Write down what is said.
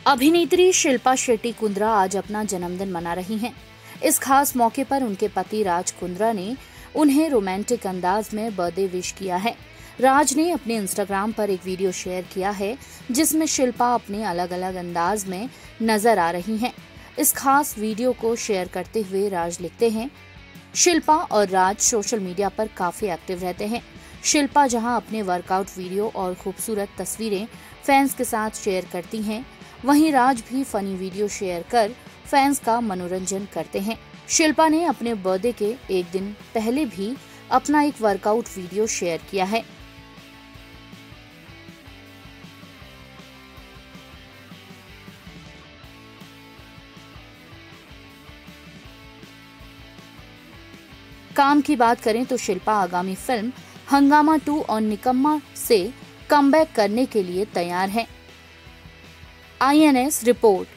अभिनेत्री शिल्पा शेट्टी कुंद्रा आज अपना जन्मदिन मना रही हैं। इस खास मौके पर उनके पति राज कुंद्रा ने उन्हें रोमांटिक अंदाज में बर्थडे विश किया है। राज ने अपने इंस्टाग्राम पर एक वीडियो शेयर किया है जिसमें शिल्पा अपने अलग अलग अंदाज में नजर आ रही हैं। इस खास वीडियो को शेयर करते हुए राज लिखते हैं, शिल्पा और राज सोशल मीडिया पर काफी एक्टिव रहते हैं। शिल्पा जहां अपने वर्कआउट वीडियो और खूबसूरत तस्वीरें फैंस के साथ शेयर करती हैं, वहीं राज भी फनी वीडियो शेयर कर फैंस का मनोरंजन करते हैं। शिल्पा ने अपने बर्थडे के एक दिन पहले भी अपना एक वर्कआउट वीडियो शेयर किया है। काम की बात करें तो शिल्पा आगामी फिल्म हंगामा 2 और निकम्मा से कमबैक करने के लिए तैयार हैं। INS report.